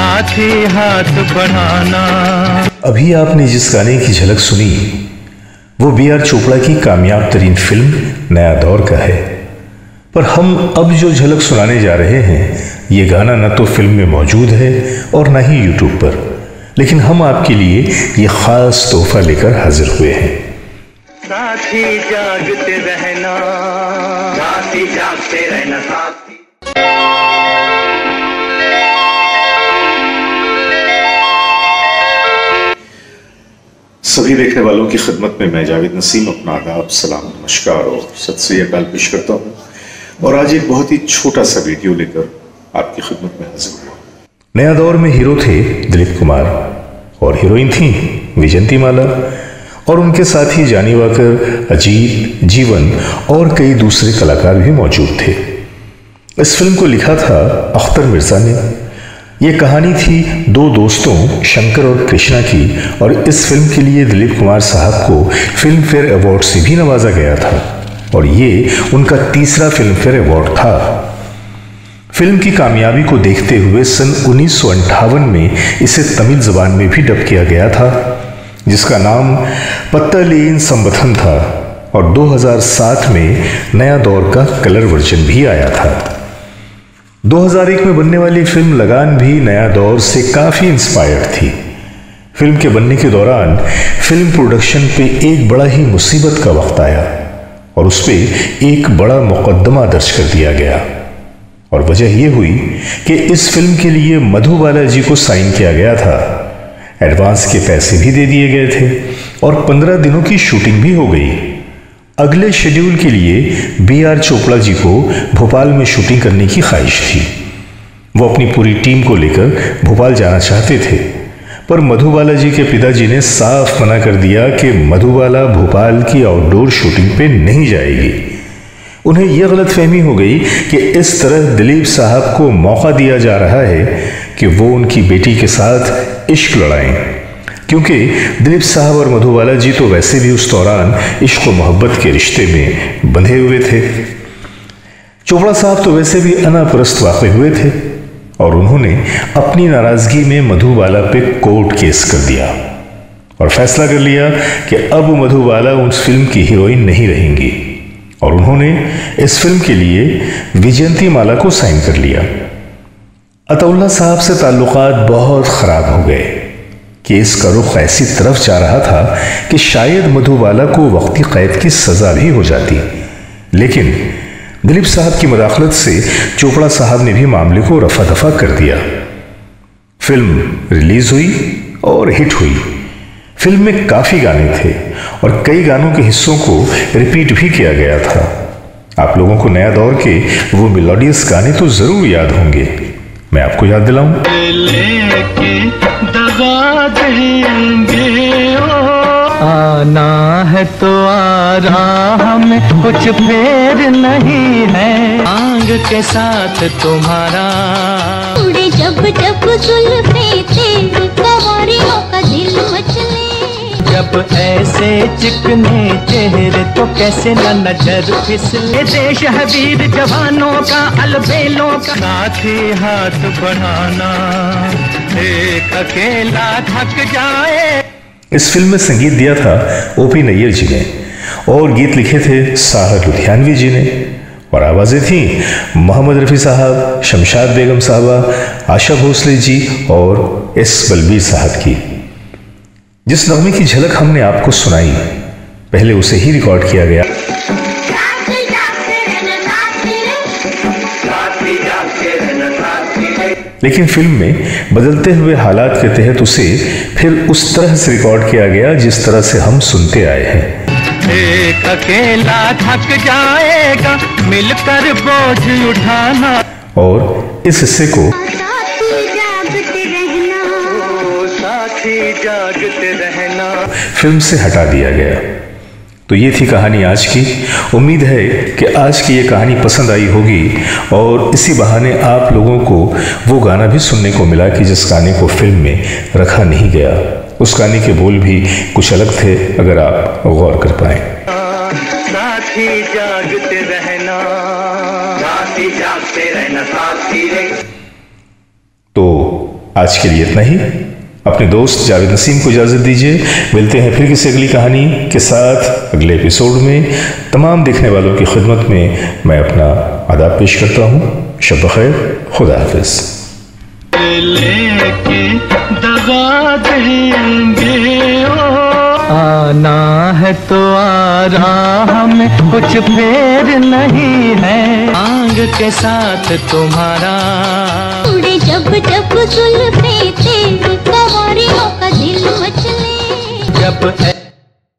साथी हाथ बढ़ाना। अभी आपने जिस गाने की झलक सुनी वो B.R. चोपड़ा की कामयाब तरीन फिल्म नया दौर का है। पर हम अब जो झलक सुनाने जा रहे हैं ये गाना न तो फिल्म में मौजूद है और न ही यूट्यूब पर, लेकिन हम आपके लिए ये खास तोहफा लेकर हाजिर हुए हैं। साथी जागते रहना, साथी जागते रहना, साथी। सभी देखने वालों की खिदमत में मैं जावेद नसीम अपना आदाब, सलाम, नमस्कार और सत श्री अकाल पेश करता हूँ। और आज एक बहुत ही छोटा सा वीडियो लेकर आपकी खिदमत में हाजिर हुआ। नया दौर में हीरो थे दिलीप कुमार और हीरोइन थी विजयंतीमाला और उनके साथ ही जानी वाकर, अजीत, जीवन और कई दूसरे कलाकार भी मौजूद थे। इस फिल्म को लिखा था अख्तर मिर्जा ने। यह कहानी थी दो दोस्तों शंकर और कृष्णा की और इस फिल्म के लिए दिलीप कुमार साहब को फिल्म फेयर अवार्ड से भी नवाजा गया था और ये उनका तीसरा फिल्म फेयर अवार्ड था। फिल्म की कामयाबी को देखते हुए सन 1958 में इसे तमिल जबान में भी डब किया गया था जिसका नाम पत्तलेन संबथन था और 2007 में नया दौर का कलर वर्जन भी आया था। 2001 में बनने वाली फिल्म लगान भी नया दौर से काफी इंस्पायर्ड थी। फिल्म के बनने के दौरान फिल्म प्रोडक्शन पे एक बड़ा ही मुसीबत का वक्त आया और उस पर एक बड़ा मुकदमा दर्ज कर दिया गया और वजह यह हुई कि इस फिल्म के लिए मधु बालाजी को साइन किया गया था। एडवांस के पैसे भी दे दिए गए थे और 15 दिनों की शूटिंग भी हो गई। अगले शेड्यूल के लिए B.R. चोपड़ा जी को भोपाल में शूटिंग करने की ख्वाहिश थी। वो अपनी पूरी टीम को लेकर भोपाल जाना चाहते थे पर मधु बालाजी के पिताजी ने साफ मना कर दिया कि मधुबाला भोपाल की आउटडोर शूटिंग पे नहीं जाएगी। उन्हें यह गलतफहमी हो गई कि इस तरह दिलीप साहब को मौका दिया जा रहा है कि वो उनकी बेटी के साथ इश्क लड़ाएं, क्योंकि दिलीप साहब और मधु बालाजी तो वैसे भी उस दौरान इश्क व मोहब्बत के रिश्ते में बंधे हुए थे। चोपड़ा साहब तो वैसे भी अनापरस्त वाक़ई हुए थे और उन्होंने अपनी नाराजगी में मधुबाला पे कोर्ट केस कर दिया और फैसला कर लिया कि अब मधुबाला उस फिल्म की हीरोइन नहीं रहेंगी और उन्होंने इस फिल्म के लिए विजयंतीमाला को साइन कर लिया। अतउल्ला साहब से ताल्लुकात बहुत खराब हो गए। केस का रुख ऐसी तरफ जा रहा था कि शायद मधुबाला को वक्ती कैद की सजा भी हो जाती, लेकिन दिलीप साहब की मदाखलत से चोपड़ा साहब ने भी मामले को रफा दफा कर दिया। फिल्म रिलीज हुई और हिट हुई। फिल्म में काफी गाने थे और कई गानों के हिस्सों को रिपीट भी किया गया था। आप लोगों को नया दौर के वो मेलोडियस गाने तो जरूर याद होंगे। मैं आपको याद दिलाऊं। आना है तो आ रहा, हमें कुछ फेर नहीं है आंग के साथ तुम्हारा। उड़े जब जब जुल्फे तेरी सवारियों का दिल मचले। जब ऐसे चिकने चेहरे तो कैसे न नजर फिसले। देश है वीर जवानों का, अलबेलों का साथी हाथ बढ़ाना, एक अकेला थक जाए। इस फिल्म में संगीत दिया था O.P. नैयर जी ने और गीत लिखे थे साहर लुधियानवी जी ने और आवाजें थी मोहम्मद रफ़ी साहब, शमशाद बेगम साहबा, आशा भोसले जी और S. बलबीर साहब की। जिस नगमे की झलक हमने आपको सुनाई पहले उसे ही रिकॉर्ड किया गया, लेकिन फिल्म में बदलते हुए हालात के तहत उसे फिर उस तरह से रिकॉर्ड किया गया जिस तरह से हम सुनते आए हैं। एक अकेला थक जाएगा मिलकर बोझ उठाना। और इस हिस्से को साथी जागते रहना फिल्म से हटा दिया गया। तो ये थी कहानी आज की। उम्मीद है कि आज की ये कहानी पसंद आई होगी और इसी बहाने आप लोगों को वो गाना भी सुनने को मिला कि जिस गाने को फिल्म में रखा नहीं गया। उस गाने के बोल भी कुछ अलग थे, अगर आप गौर कर पाए। साथी जागते रहना, साथी जागते रहना, साथी रे। तो आज के लिए इतना ही। अपने दोस्त जावेद नसीम को इजाज़त दीजिए। मिलते हैं फिर किसी अगली कहानी के साथ अगले एपिसोड में। तमाम देखने वालों की खिदमत में मैं अपना आदाब पेश करता हूँ। शब बखैर, खुदा हाफिज़। लेके दगा देंगे आना है तो आ रहा हमें, कुछ फेर नहीं है आंग के साथ तुम्हारा। उड़े जब जब जुल्फे तेरी, कंवरियों का दिल मचले। जब